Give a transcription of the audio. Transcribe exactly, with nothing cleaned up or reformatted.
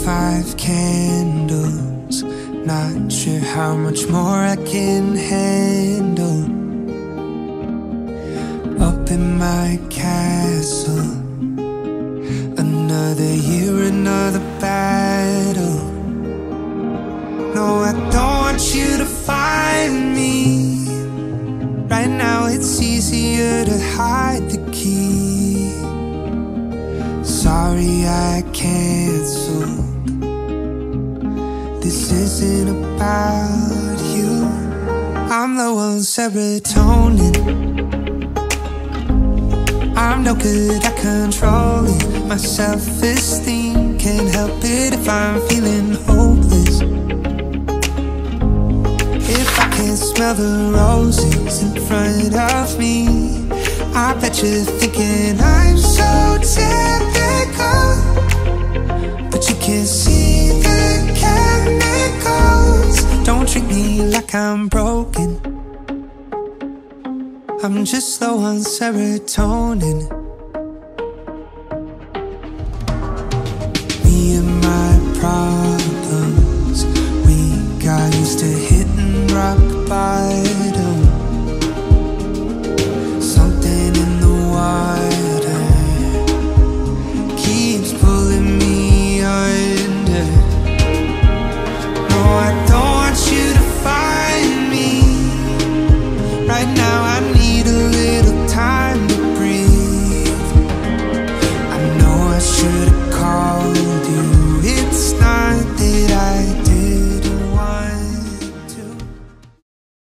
five candles, not sure how much more I can handle. Up in my castle, another year, another battle. No, I don't want you to find me. Right now it's easier to hide the key. Sorry I canceled. This isn't about you. I'm low on serotonin. I'm no good at controlling my self-esteem. Can't help it if I'm feeling hopeless. If I can't smell the roses in front of me, I bet you're thinking I'm so typical. But you can't see the chemicals. Don't treat me like I'm broken. I'm just low on serotonin. Me and my problems,